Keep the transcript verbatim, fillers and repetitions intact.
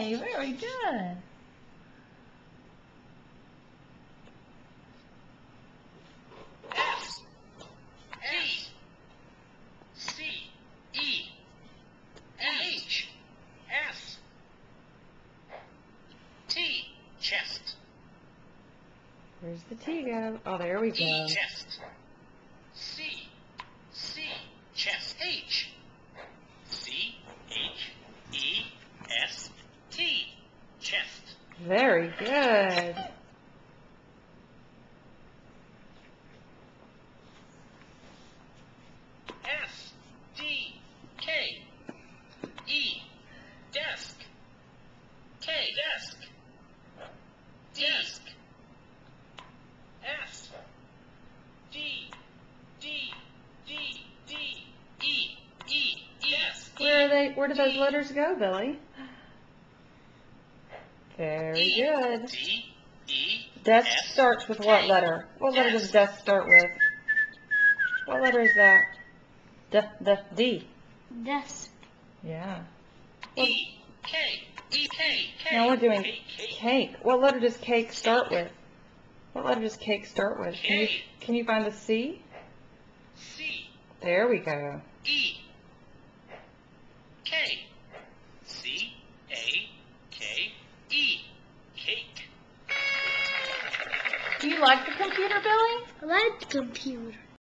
Yay! Very good. S, S, C, E, H, S, T, chest. Where's the T go? Oh, there we go. E, chest. C, C, chest. H, C, H, E, S, T, chest. Very good. S, D, K, E, desk. K, desk. Desk. S, D, D, D, D, E, E, desk. Where are they? Where do those letters go, Billy? Very good. D, E, Desk S, starts with what K. letter? What letter does Desk. desk start with? What letter is that? D. D. D. Desk. Yeah. E, K, E, K, K. Now we're doing K, K, cake. What letter does cake start with? What letter does cake start with? Can you, K. can you find the C? C, There we go. E, K, C, A, K, E, cake. Do you like the computer, Billy? I like the computer.